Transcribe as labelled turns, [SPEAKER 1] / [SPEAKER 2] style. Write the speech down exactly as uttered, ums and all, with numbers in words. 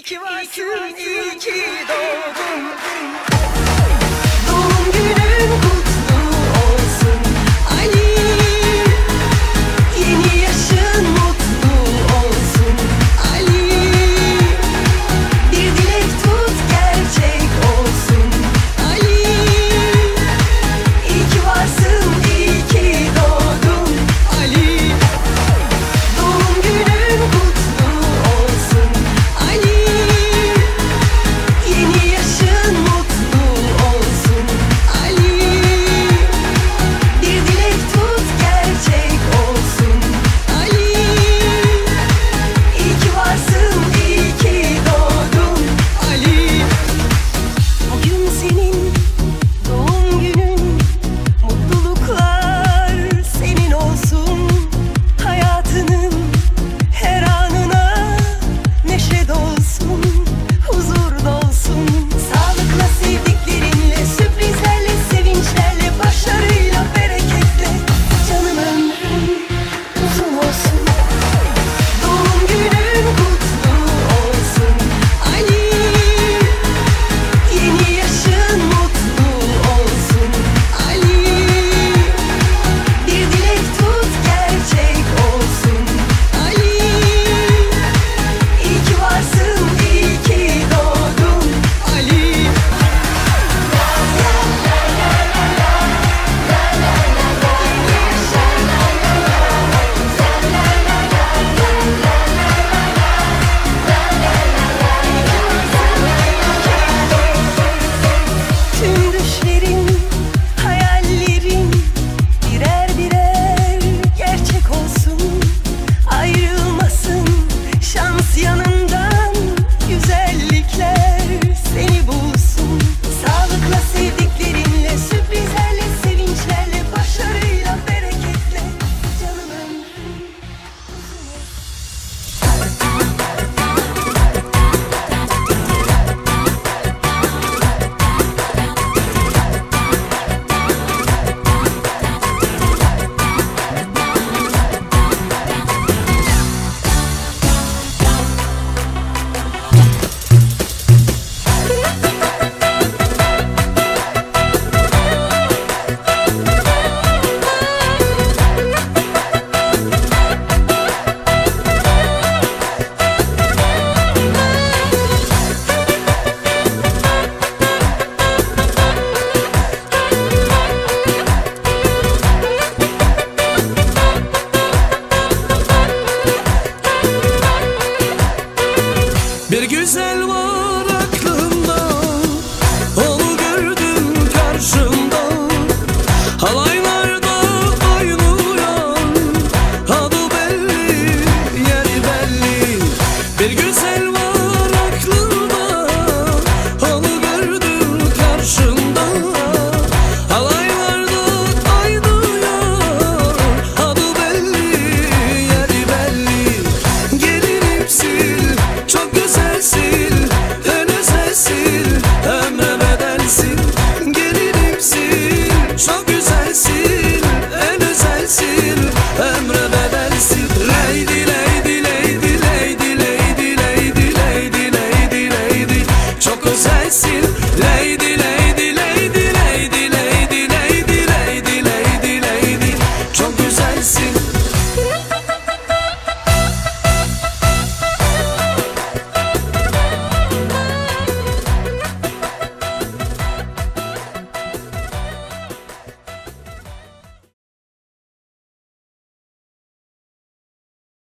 [SPEAKER 1] ki varsın, iyi ki doğdun. Doğum günün kutlu olsun Ali. Yeni yaşın mutlu olsun Ali. Bir dilek tut gerçek olsun Ali. İyi ki varsın, iyi ki doğdun Ali. Doğum günün kutlu olsun Ali. Yeni yaşın mutlu olsun Ali. Bir dilek tut gerçek olsun Ali. İyi ki varsın, iyi ki doğdun Ali. Bugün senin doğum günün, mutluluklar senin olsun. Hayatının her anına neşe dolsun, huzur dolsun. Sağlıkla, sevdiklerinle, sürprizlerle, sevinçlerle, başarıyla, bereketle. Canım ömrün uzun olsun. Doğum günün kutlu olsun Ali. Yeni yaşın mutlu olsun Ali. Bir dilek tut gerçek olsun Ali. İyi ki varsın, iyi ki doğdun Ali. Tüm düşlerin, hayallerin birer birer gerçek olsun. Ayrılmasın şans yanından, güzellikler seni bulsun. Sağlıkla, sevdiklerinle, sürprizlerle, sevinçlerle, başarıyla, bereketle. Canım ömrün uzun olsun.
[SPEAKER 2] Bir güzel var aklımda, onu gördüm karşımda. Halaylarda oynuyor, adı belli, yeri belli. Bir güzel